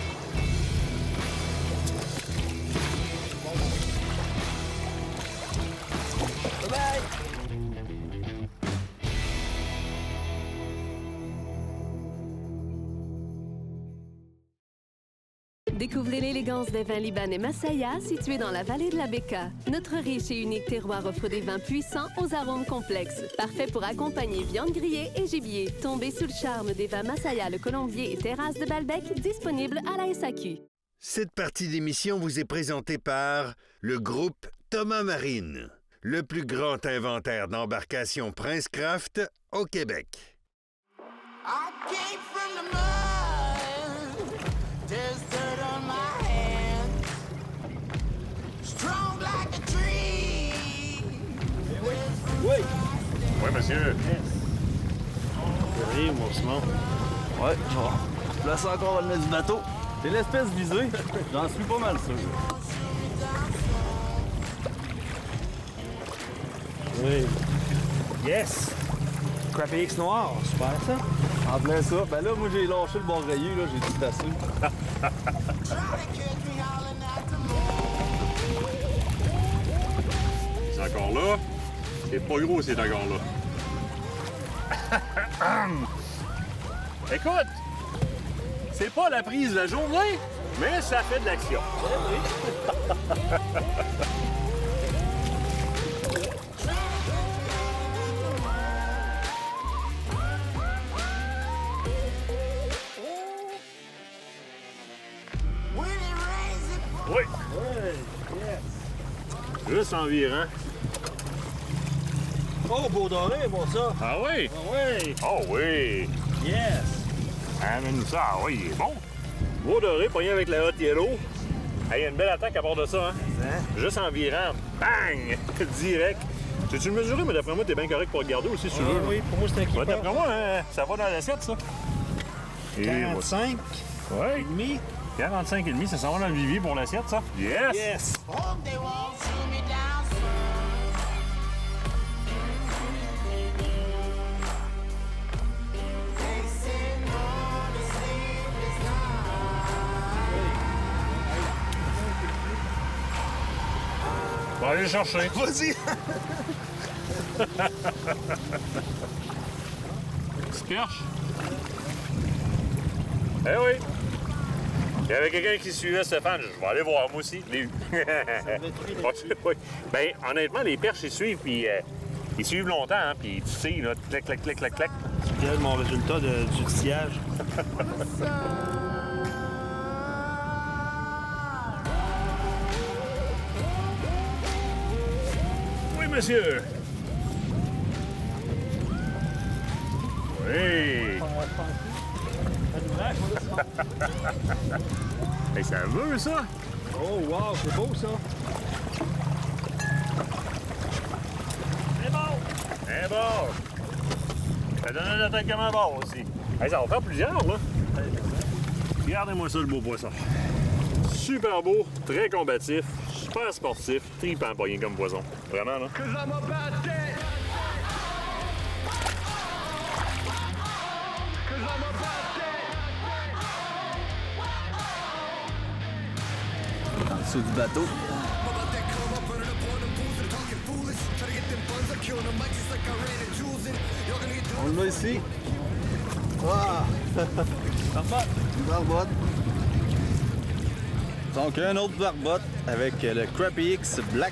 Découvrez l'élégance des vins libanais Masaya, situés dans la vallée de la Beka. Notre riche et unique terroir offre des vins puissants aux arômes complexes, parfaits pour accompagner viande grillée et gibier. Tombez sous le charme des vins Masaya, le Colombier et Terrasse de Balbec, disponibles à la SAQ. Cette partie d'émission vous est présentée par le groupe Thomas Marine, le plus grand inventaire d'embarcations Princecraft au Québec. I came from the mud, there's dirt on my hands, strong like a tree. Oui! Oui, monsieur. Oui, mon Simon. Ouais, je vais placer encore dans le nez du bateau. C'est l'espèce visée. J'en suis pas mal sûr. Oui. Yes! Crappie X noir, super ça. En plein ça. Ben là, moi, j'ai lâché le bon rayé, là. J'ai dit c'est assez. C'est encore là. C'est pas gros, c'est encore là. Écoute, c'est pas la prise de la journée, mais ça fait de l'action. Oui. Juste environ. Oh, beau doré, bon ça. Ah oui? Ah oui. Oh oui! Yes. Amène ça. Ah oui, il est bon. Beau doré, pogné avec la hot yellow. Il y a une belle attaque à bord de ça, hein? Juste environ. Bang! Direct. Tu le mesuré, mais d'après moi, t'es bien correct pour le garder aussi, si tu veux. Oui, pour moi, c'est un Ouais, keeper. d'après moi, hein, ça va dans l'assiette, ça. Et 45. ouais. Et demi. 45,5, ça s'en va dans le vivier pour l'assiette, ça? Yes! Yes. Hope they won't shoot me down soon. They say no to sleepless nights. On va aller le chercher. Vas-y. Petite perche. Eh oui! Il y avait quelqu'un qui suivait Stéphane. Je vais aller voir, moi aussi. Je l'ai eu. Oui. Ben, honnêtement, les perches, ils suivent, puis ils suivent longtemps, hein, puis tu sais, là, clac, clac, clac, clac, clac. Tu regardes mon résultat du tillage. Oui, monsieur! Oui! Hey, ça veut, ça? Oh, wow, c'est beau ça. C'est bon! C'est bon! Ça donne une attaque comme un bord aussi. Hey, ça va faire plusieurs, là. Regardez-moi ça, le beau poisson. Super beau, très combatif, super sportif, tripant poigné comme poisson. Vraiment, là. En dessous du bateau. On l'a ici. Ah! Barbotte. Donc, un autre barbotte avec le Crappie X Black.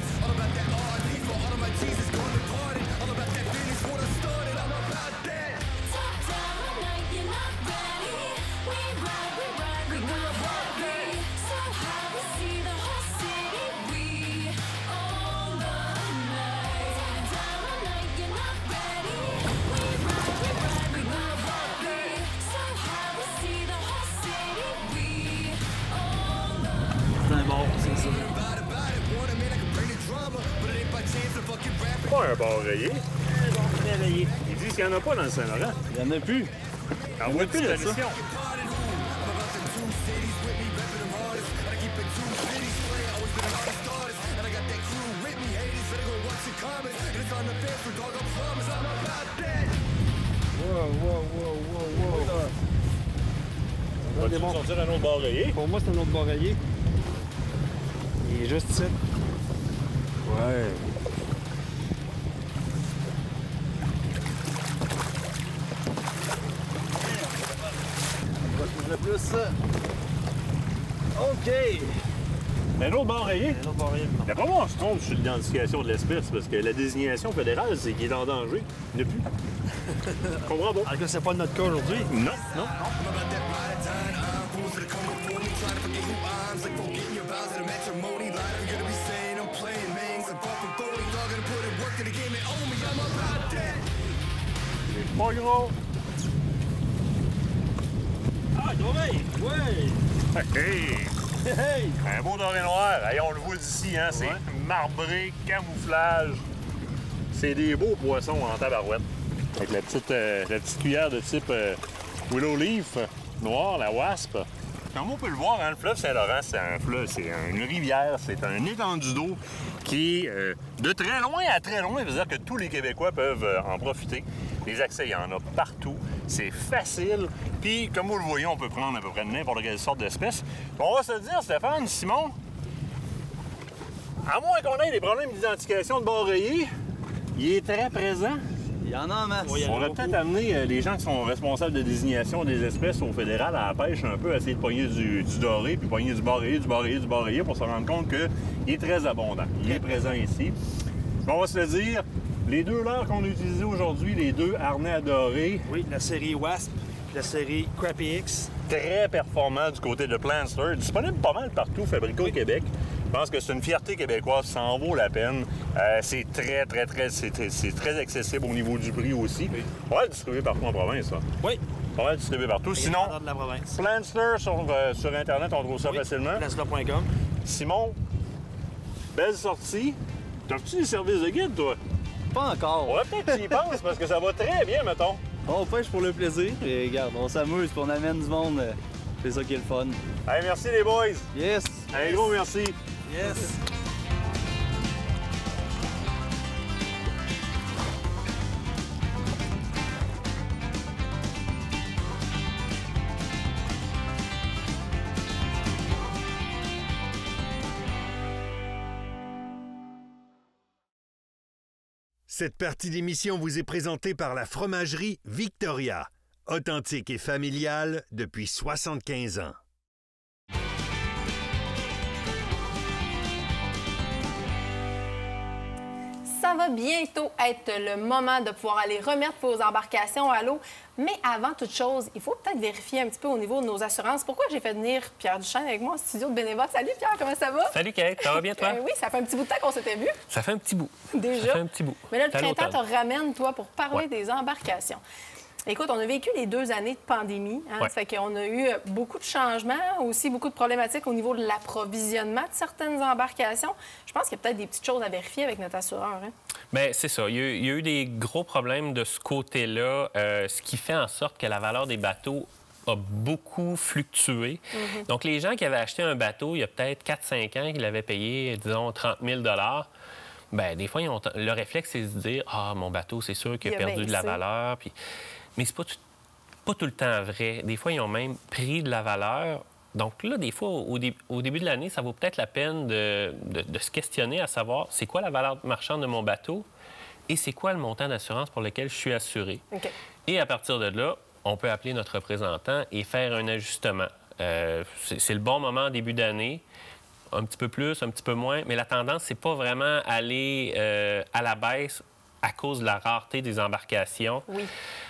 Pas un bar rayé. Réveillé. Ils disent qu'il n'y en a pas dans le Saint-Laurent. Il n'y en a plus. En voie de plus de ça. disparition. Vas-tu nous sortir un autre bar rayé? Pour moi, c'est un autre barreiller. Il est juste ici. Ouais. On va plus ça. OK. Un autre bar rayé? Un autre barreiller. D'après moi, on se trompe sur l'identification de l'espèce parce que la désignation fédérale, c'est qu'il est en danger. Il n'y en a plus. Je comprends pas. En tout cas, c'est pas notre cas aujourd'hui. Non, non. C'est pas gros. Ah, doré! Ouais! Hey! Hey! Un beau doré noir. Hey, on le voit d'ici, hein? C'est marbré, camouflage. C'est des beaux poissons en tabarouette. Avec la petite cuillère de type Willow Leaf noir, la wasp. comme on peut le voir, hein, le fleuve Saint-Laurent, c'est un fleuve, c'est une rivière, c'est un étendue d'eau qui, de très loin à très loin, veut dire que tous les Québécois peuvent en profiter. Les accès, il y en a partout. C'est facile. Puis, comme vous le voyez, on peut prendre à peu près n'importe quelle sorte d'espèce. On va se dire, Stéphane, Simon, à moins qu'on ait des problèmes d'identification de bord rayé, il est très présent. Il y en a en masse. On va peut-être amener les gens qui sont responsables de désignation des espèces au fédéral à la pêche un peu, essayer de pogner du doré, puis pogner du bord rayé, du bord rayé, du bord rayé, pour se rendre compte qu'il est très abondant. Il est présent ici. On va se le dire, les deux leurres qu'on a utilisés aujourd'hui, les deux harnais à doré. Oui, la série Wasp, la série Crappie X. Très performant du côté de Plantster, disponible pas mal partout, fabriqué au Québec. Je pense que c'est une fierté québécoise, ça en vaut la peine. C'est très accessible au niveau du prix aussi. Oui. On va le distribuer partout en province, ça. Oui. On va le distribuer partout. Sinon, de la province. Plantster sur Internet, on trouve ça facilement. Plantster.com. Simon, belle sortie. T'as-tu des services de guide, toi? Pas encore. On va peut-être que tu y penses, parce que ça va très bien, mettons. On pêche pour le plaisir et regarde, on s'amuse puis on amène du monde. C'est ça qui est le fun. Hey, merci les boys. Yes! Un gros merci. Yes! Cette partie d'émission vous est présentée par la fromagerie Victoria, authentique et familiale depuis 75 ans. Ça va bientôt être le moment de pouvoir aller remettre vos embarcations à l'eau. Mais avant toute chose, il faut peut-être vérifier un petit peu au niveau de nos assurances. Pourquoi j'ai fait venir Pierre Duchesne avec moi au studio de Bénévote? Salut Pierre, comment ça va? Salut Kate, ça va bien toi? Oui, ça fait un petit bout de temps qu'on s'était vu. Ça fait un petit bout. Déjà? Ça fait un petit bout. Mais là, le C'est à printemps te l'automne. ramène, toi, pour parler Ouais. des embarcations. Écoute, on a vécu les 2 années de pandémie. Hein? Ouais. Ça fait qu'on a eu beaucoup de changements, aussi beaucoup de problématiques au niveau de l'approvisionnement de certaines embarcations. Je pense qu'il y a peut-être des petites choses à vérifier avec notre assureur. Hein? Bien, c'est ça. Il y a eu des gros problèmes de ce côté-là, ce qui fait en sorte que la valeur des bateaux a beaucoup fluctué. Donc, les gens qui avaient acheté un bateau il y a peut-être 4-5 ans, qui l'avaient payé, disons, 30 000 bien, des fois, le réflexe, c'est de se dire « Ah, mon bateau, c'est sûr qu'il a perdu de la valeur. » Puis... Mais c'est pas tout le temps vrai. Des fois, ils ont même pris de la valeur. Donc là, des fois, au début de l'année, ça vaut peut-être la peine de se questionner à savoir c'est quoi la valeur marchande de mon bateau et c'est quoi le montant d'assurance pour lequel je suis assuré. OK. Et à partir de là, on peut appeler notre représentant et faire un ajustement. C'est le bon moment en début d'année. Un petit peu plus, un petit peu moins. Mais la tendance, c'est pas vraiment aller à la baisse à cause de la rareté des embarcations. Oui.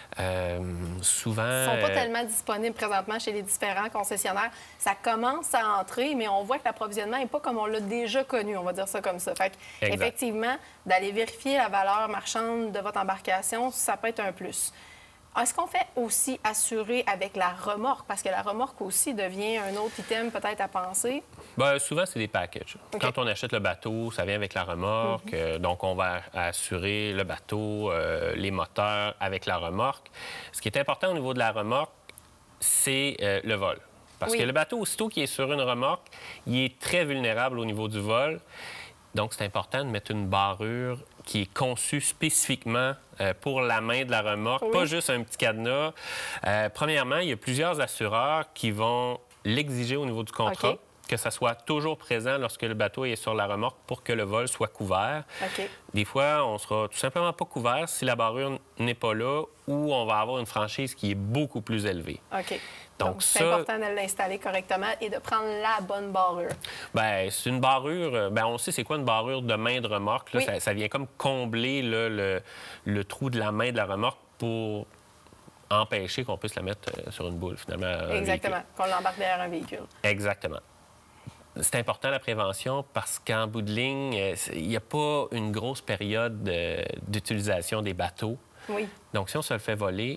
Souvent... Ils ne sont pas tellement disponibles présentement chez les différents concessionnaires. Ça commence à entrer, mais on voit que l'approvisionnement n'est pas comme on l'a déjà connu, on va dire ça comme ça. Fait que, Exact. effectivement, d'aller vérifier la valeur marchande de votre embarcation, ça peut être un plus. Est-ce qu'on fait aussi assurer avec la remorque? Parce que la remorque aussi devient un autre item peut-être à penser. Bien, souvent, c'est des packages. OK. Quand on achète le bateau, ça vient avec la remorque. Donc, on va assurer le bateau, les moteurs avec la remorque. Ce qui est important au niveau de la remorque, c'est le vol. Parce Oui. que le bateau, aussitôt qu'il est sur une remorque, il est très vulnérable au niveau du vol. Donc, c'est important de mettre une barrure qui est conçue spécifiquement pour la main de la remorque, Oui. pas juste un petit cadenas. Premièrement, il y a plusieurs assureurs qui vont l'exiger au niveau du contrat, OK. que ça soit toujours présent lorsque le bateau est sur la remorque pour que le vol soit couvert. OK. Des fois, on sera tout simplement pas couvert si la barrure n'est pas là ou on va avoir une franchise qui est beaucoup plus élevée. OK. Donc, c'est ça- important de l'installer correctement et de prendre la bonne barrure. Bien, c'est une barrure... Bien, on sait c'est quoi une barrure de main de remorque. Là. Oui. Ça vient comme combler là, le trou de la main de la remorque pour empêcher qu'on puisse la mettre sur une boule, finalement. un Exactement. véhicule. Qu'on l'embarque derrière un véhicule. Exactement. C'est important, la prévention, parce qu'en bout de ligne, il n'y a pas une grosse période d'utilisation des bateaux. Oui. Donc, si on se le fait voler,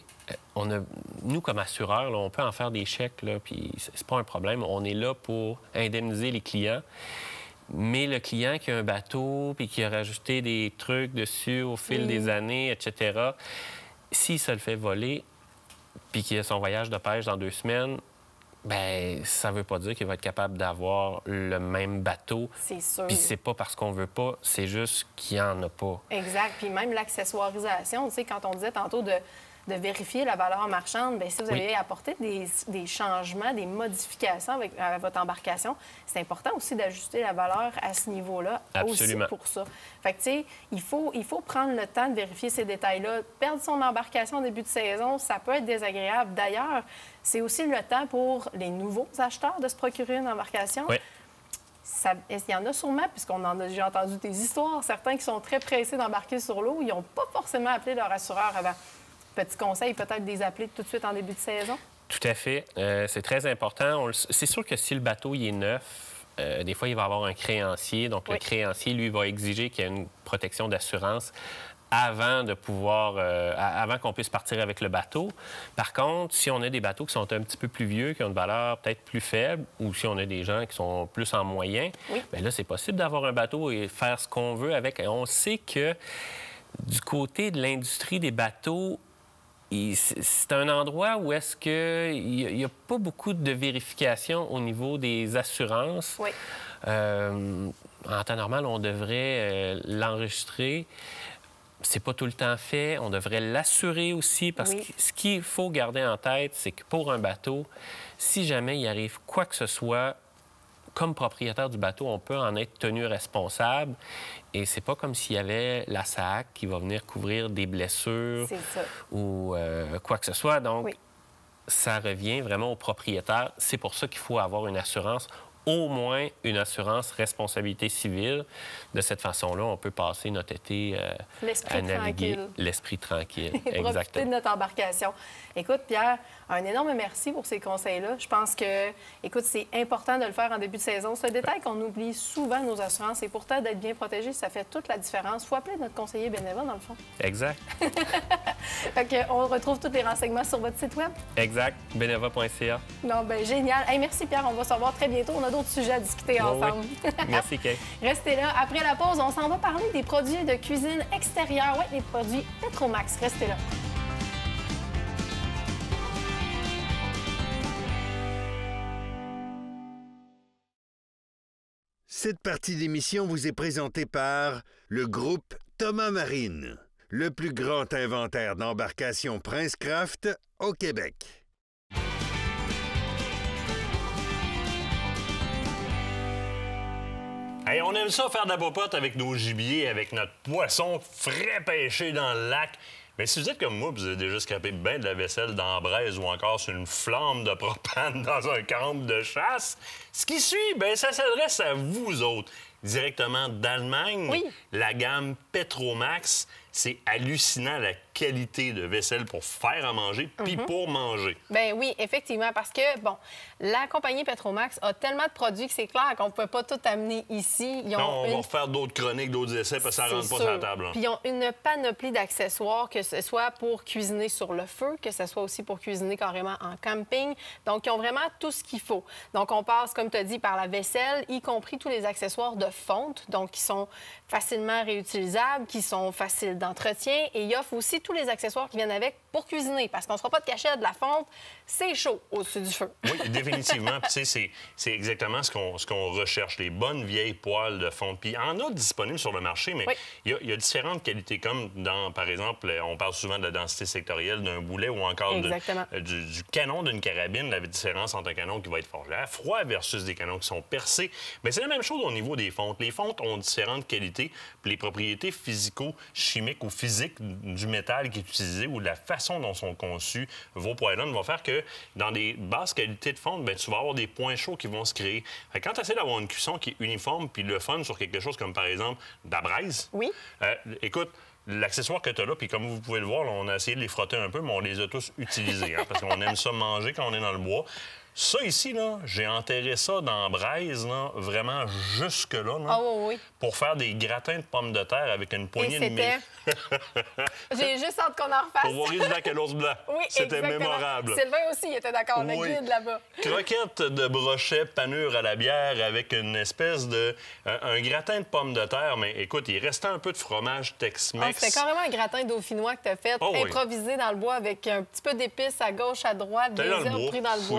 nous, comme assureurs, là, on peut en faire des chèques, là, puis c'est pas un problème. On est là pour indemniser les clients. Mais le client qui a un bateau puis qui a rajouté des trucs dessus au fil des années, etc., s'il se le fait voler puis qu'il a son voyage de pêche dans 2 semaines, Bien, ça veut pas dire qu'il va être capable d'avoir le même bateau. C'est sûr. Puis c'est pas parce qu'on veut pas, c'est juste qu'il n'y en a pas. Exact. Puis même l'accessoirisation, tu sais, quand on disait tantôt de vérifier la valeur marchande, bien, si vous avez apporté des changements, des modifications avec votre embarcation, c'est important aussi d'ajuster la valeur à ce niveau-là. Absolument. Aussi pour ça. Fait que, tu sais, il faut prendre le temps de vérifier ces détails-là. Perdre son embarcation en début de saison, ça peut être désagréable. D'ailleurs, c'est aussi le temps pour les nouveaux acheteurs de se procurer une embarcation. Oui. Il y en a sûrement, puisqu'on en a déjà entendu des histoires, certains qui sont très pressés d'embarquer sur l'eau, ils n'ont pas forcément appelé leur assureur avant. Petit conseil, peut-être des appeler tout de suite en début de saison? Tout à fait. C'est très important. C'est sûr que si le bateau il est neuf, des fois, il va avoir un créancier. Donc, le créancier, lui, va exiger qu'il y ait une protection d'assurance avant de pouvoir, avant qu'on puisse partir avec le bateau. Par contre, si on a des bateaux qui sont un petit peu plus vieux, qui ont une valeur peut-être plus faible, ou si on a des gens qui sont plus en moyen, bien là, c'est possible d'avoir un bateau et faire ce qu'on veut avec. Et on sait que du côté de l'industrie des bateaux, c'est un endroit où est-ce qu'il n'y a pas beaucoup de vérification au niveau des assurances. Oui. En temps normal, on devrait l'enregistrer. C'est pas tout le temps fait. On devrait l'assurer aussi parce que ce qu'il faut garder en tête, c'est que pour un bateau, si jamais il arrive quoi que ce soit, comme propriétaire du bateau, on peut en être tenu responsable. Et c'est pas comme s'il y avait la SAAC qui va venir couvrir des blessures ou quoi que ce soit. Donc, ça revient vraiment au propriétaire. C'est pour ça qu'il faut avoir une assurance, au moins une assurance responsabilité civile. De cette façon-là, on peut passer notre été à naviguer l'esprit tranquille. Et profiter de notre embarcation. Écoute, Pierre, un énorme merci pour ces conseils-là. Je pense que, écoute, c'est important de le faire en début de saison. C'est un détail qu'on oublie souvent, nos assurances. Et pourtant, d'être bien protégé, ça fait toute la différence. Il faut appeler notre conseiller bénévole, dans le fond. Exact. Fait qu'on retrouve tous les renseignements sur votre site web. Exact. Beneva.ca. Non, ben génial. Hey, merci, Pierre. On va se revoir très bientôt. On a d'autres sujets à discuter ensemble. Merci, Kay. Restez là. Après la pause, on s'en va parler des produits de cuisine extérieure. Oui, les produits Petromax. Restez là. Cette partie d'émission vous est présentée par le groupe Thomas Marine, le plus grand inventaire d'embarcations Princecraft au Québec. Hey, on aime ça faire de la popote avec nos gibiers, avec notre poisson frais pêché dans le lac. Mais si vous êtes comme moi, vous avez déjà scrapé bien de la vaisselle dans la braise ou encore sur une flamme de propane dans un camp de chasse, ce qui suit, bien, ça s'adresse à vous autres. Directement d'Allemagne, la gamme Petromax, c'est hallucinant la qualité de vaisselle pour faire à manger puis pour manger. Bien oui, effectivement, parce que, bon, la compagnie Petromax a tellement de produits que c'est clair qu'on ne peut pas tout amener ici. Non, on va faire d'autres chroniques, d'autres essais parce que ça ne rentre pas sur la table. Hein. Puis ils ont une panoplie d'accessoires, que ce soit pour cuisiner sur le feu, que ce soit aussi pour cuisiner carrément en camping. Donc, ils ont vraiment tout ce qu'il faut. Donc, on passe, comme tu as dit, par la vaisselle, y compris tous les accessoires de fonte, donc qui sont facilement réutilisables, qui sont faciles d'entretien. Et il offre aussi tous les accessoires qui viennent avec pour cuisiner, parce qu'on ne se fera pas de cachette, de la fonte, c'est chaud au-dessus du feu. Oui, définitivement. Puis, tu sais, c'est exactement ce qu'on recherche, les bonnes vieilles poêles de fonte. Puis, il y en a disponibles sur le marché, mais il y a différentes qualités, comme dans, par exemple, on parle souvent de la densité sectorielle d'un boulet ou encore du canon d'une carabine, la différence entre un canon qui va être forgé à froid versus des canons qui sont percés. Mais c'est la même chose au niveau des fontes. Les fontes ont différentes qualités, puis les propriétés physico-chimiques ou physiques du métal qui est utilisé ou de la façon dont sont conçus vos poêlons vont faire que dans des basses qualités de fonte, bien, tu vas avoir des points chauds qui vont se créer. Fait que quand tu essaies d'avoir une cuisson qui est uniforme puis le fun sur quelque chose comme, par exemple, de la braise, écoute, l'accessoire que tu as là, puis comme vous pouvez le voir, là, on a essayé de les frotter un peu, mais on les a tous utilisés, hein, parce qu'on aime ça manger quand on est dans le bois. Ça ici, là, j'ai enterré ça dans la braise, là, vraiment jusque-là, là, pour faire des gratins de pommes de terre avec une poignée de mille. J'ai juste hâte qu'on en refasse. Pour voir de lac à l'ours blanc. Oui, c'était mémorable. Sylvain aussi, il était d'accord, le guide là-bas. Croquettes de brochet, panure à la bière avec une espèce de... un gratin de pommes de terre, mais écoute, il restait un peu de fromage Tex-Mex. C'était carrément un gratin dauphinois que tu as fait, improvisé dans le bois avec un petit peu d'épices à gauche, à droite, des œufs pris dans le bois. Mais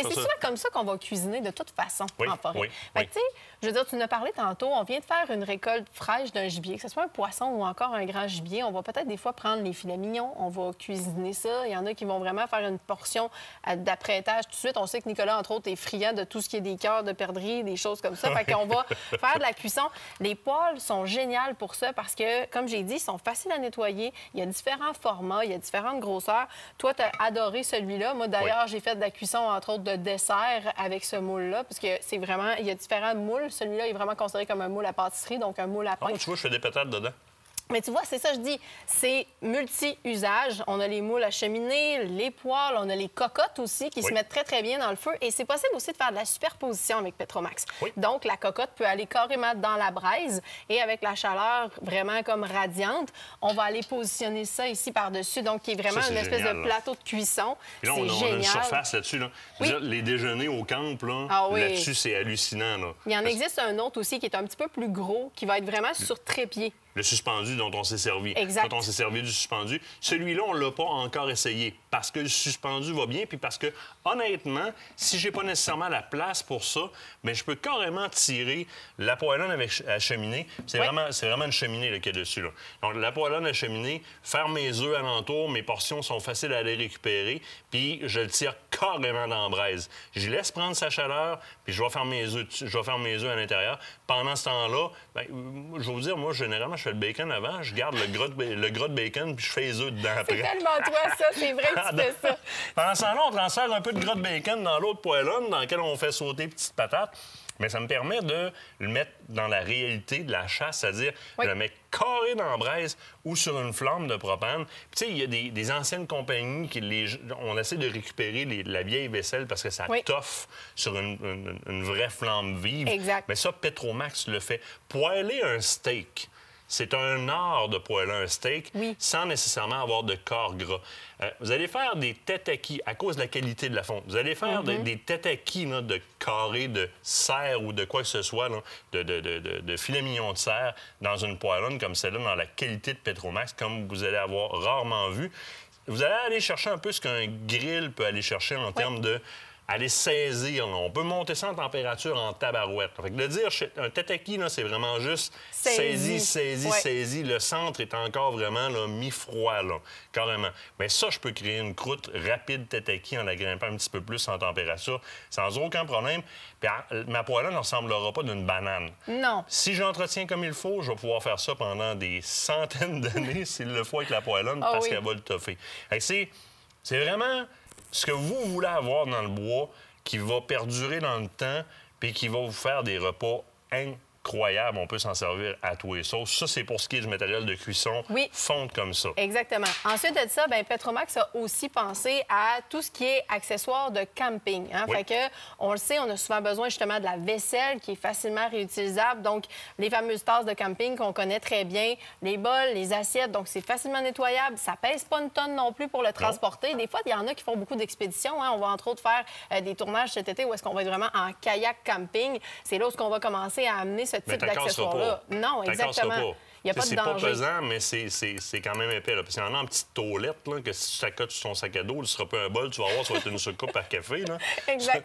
Mais c'est souvent comme ça qu'on va cuisiner de toute façon en forêt. Oui, Fait que, tu sais, je veux dire, tu nous as parlé tantôt, on vient de faire une récolte fraîche d'un gibier, que ce soit un poisson ou encore un grand gibier. On va peut-être des fois prendre les filets mignons, on va cuisiner ça. Il y en a qui vont vraiment faire une portion d'apprêtage tout de suite. On sait que Nicolas, entre autres, est friand de tout ce qui est des cœurs de perdrix, des choses comme ça. Fait qu'on va faire de la cuisson. Les poêles sont géniales pour ça parce que, comme j'ai dit, ils sont faciles à nettoyer. Il y a différents formats, il y a différentes grosseurs. Toi, tu as adoré celui-là. Moi, d'ailleurs, j'ai fait de la cuisson, entre autres, de dessert avec ce moule-là parce que c'est vraiment... Il y a différents moules. Celui-là est vraiment considéré comme un moule à pâtisserie, donc un moule à pain. Oh, tu vois, je fais des patates dedans. Mais tu vois, c'est ça, je dis, c'est multi-usage. On a les moules à cheminée, les poêles, on a les cocottes aussi qui se mettent très, très bien dans le feu. Et c'est possible aussi de faire de la superposition avec Petromax. Donc, la cocotte peut aller carrément dans la braise et avec la chaleur vraiment comme radiante, on va aller positionner ça ici par-dessus. Donc, qui est vraiment une espèce de plateau de cuisson. C'est génial. On a une surface là-dessus. Là. Les déjeuners au camp, là-dessus, c'est hallucinant. Là. Il y en existe un autre aussi qui est un petit peu plus gros, qui va être vraiment sur trépied. Le suspendu dont on s'est servi. Exact. Quand on s'est servi du suspendu. Celui-là, on ne l'a pas encore essayé parce que le suspendu va bien puis parce que, honnêtement, si j'ai pas nécessairement la place pour ça, bien, je peux carrément tirer la poêlonne à cheminée. C'est vraiment une cheminée qu'il y a dessus. Là. Donc, la poêlonne à cheminée, faire mes œufs alentour, mes portions sont faciles à aller récupérer, puis je le tire carrément dans la braise. Je laisse prendre sa chaleur, puis je vais faire mes œufs à l'intérieur. Pendant ce temps-là, bien, je vais vous dire, moi, généralement, je fais le bacon avant, je garde le gras de bacon, puis je fais les œufs dedans après. C'est tellement toi, ça. C'est vrai que tu fais ça. Pendant ce temps-là, on transfère un peu de gras de bacon dans l'autre poêlonne dans laquelle on fait sauter petites patates. Mais ça me permet de le mettre dans la réalité de la chasse, c'est-à-dire je le mets carré dans la braise ou sur une flamme de propane. Puis tu sais, il y a des anciennes compagnies on essaie de récupérer la vieille vaisselle parce que ça toffe sur une vraie flamme vive. Exact. Mais ça, Petromax le fait. Poêler un steak, c'est un art de poêler un steak sans nécessairement avoir de corps gras. Vous allez faire des tetaki à cause de la qualité de la fonte. Vous allez faire des tetaki de carré de cerf ou de quoi que ce soit, là, de filet mignon de cerf dans une poêlonne comme celle-là, dans la qualité de Petromax, comme vous allez avoir rarement vu. Vous allez aller chercher un peu ce qu'un grill peut aller chercher en termes de... aller saisir. Là. On peut monter ça en température en tabarouette. Fait que de dire un tataki, c'est vraiment juste saisi. Le centre est encore vraiment mi-froid, là, carrément. Mais ça, je peux créer une croûte rapide tataki en la grimpant un petit peu plus en température, sans aucun problème. Puis ma poêlonne ne ressemblera pas d'une banane. Non. Si j'entretiens comme il faut, je vais pouvoir faire ça pendant des centaines d'années s'il le faut avec la poêlonne parce qu'elle va le toffer. C'est vraiment... ce que vous voulez avoir dans le bois qui va perdurer dans le temps puis qui va vous faire des repas incroyables. On peut s'en servir à tous les sauces. Ça, c'est pour ce qui est du matériel de cuisson fonte comme ça. Exactement. Ensuite de ça, bien, Petromax a aussi pensé à tout ce qui est accessoires de camping. Hein? Fait que, on le sait, on a souvent besoin justement de la vaisselle qui est facilement réutilisable. Donc, les fameuses tasses de camping qu'on connaît très bien, les bols, les assiettes. Donc, c'est facilement nettoyable. Ça pèse pas une tonne non plus pour le transporter. Des fois, il y en a qui font beaucoup d'expéditions. Hein? On va entre autres faire des tournages cet été où est-ce qu'on va être vraiment en kayak camping. C'est là où on va commencer à amener ce type d'accessoires-là. Non, exactement. Il n'y a pas de danger. C'est pas pesant, mais c'est quand même épais. Là. Parce qu'il y en a en petite taulette, là, que si tu t'accotes sur ton sac à dos, ce sera pas un bol, tu vas voir, ça va être une soucoupe à café. Là. Exact.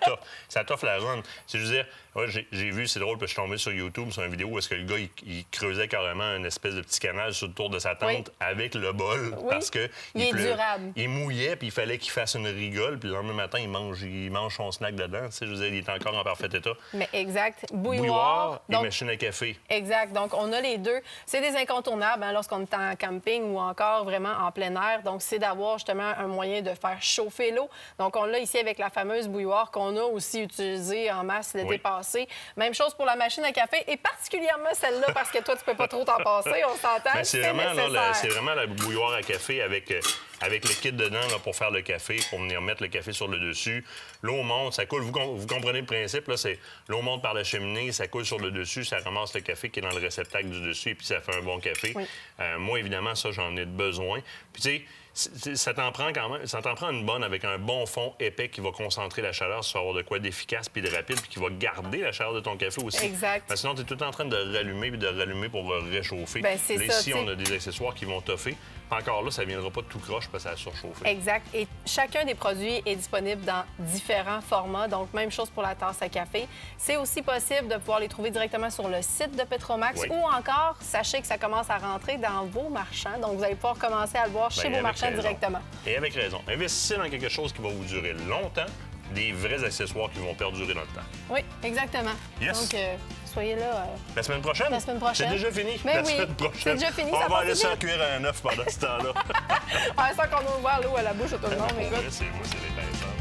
Ça t'offre la run. Je veux dire, j'ai vu, c'est drôle, parce que je suis tombé sur YouTube sur une vidéo où est-ce que le gars, il creusait carrément une espèce de petit canal sur le tour de sa tente avec le bol. Parce que il est durable. Il mouillait, puis il fallait qu'il fasse une rigole, puis le lendemain matin, il mange son snack dedans. Tu sais, je veux dire, il est encore en parfait état. Mais exact. Bouilloire et machine à café. Exact. Donc, on a les deux. C'est des incontournables lorsqu'on est en camping ou encore vraiment en plein air. Donc, c'est d'avoir justement un moyen de faire chauffer l'eau. Donc, on l'a ici avec la fameuse bouilloire qu'on a aussi utilisée en masse l'été passé. Même chose pour la machine à café et particulièrement celle-là parce que toi, tu peux pas trop t'en passer, on s'entend. C'est vraiment la bouilloire à café avec le kit dedans là, pour faire le café, pour venir mettre le café sur le dessus. L'eau monte, ça coule. Vous comprenez le principe, là, c'est l'eau monte par la cheminée, ça coule sur le dessus, ça ramasse le café qui est dans le réceptacle du dessus et puis ça fait un bon café. Moi, évidemment, ça, j'en ai besoin. Puis, tu sais, Ça t'en prend quand même, ça t'en prend une bonne avec un bon fond épais qui va concentrer la chaleur sur avoir de quoi d'efficace puis de rapide puis qui va garder la chaleur de ton café aussi. Exact. Parce que sinon, tu es tout le temps en train de rallumer puis de rallumer pour réchauffer. Ben, c'est Là, ça, ici, t'sais. on a des accessoires qui vont toffer. Encore là, ça ne viendra pas tout croche parce que ça va surchauffer. Exact. Et chacun des produits est disponible dans différents formats. Donc, même chose pour la tasse à café. C'est aussi possible de pouvoir les trouver directement sur le site de Petromax Oui. ou encore, sachez que ça commence à rentrer dans vos marchands. Donc, vous allez pouvoir commencer à le voir chez Ben, vos avec marchands raison. directement. Et avec raison. Investissez dans quelque chose qui va vous durer longtemps, des vrais accessoires qui vont perdurer dans le temps. Oui, exactement. Yes. Donc, soyez là. La semaine prochaine? La semaine prochaine. C'est déjà fini. Mais la oui, semaine prochaine. c'est déjà fini, ça On va passe laisser vite. cuire un œuf pendant ce temps-là. Ah, ça qu'on a ouvert l'eau à la bouche à tout le monde, Pour écoute. vrai, c'est moi, c'est l'épaisseur.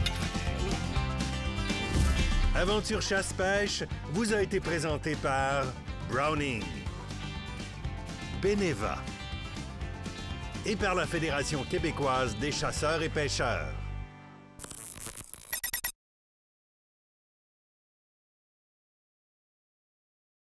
Aventure chasse-pêche vous a été présenté par Browning, Beneva et par la Fédération québécoise des chasseurs et pêcheurs.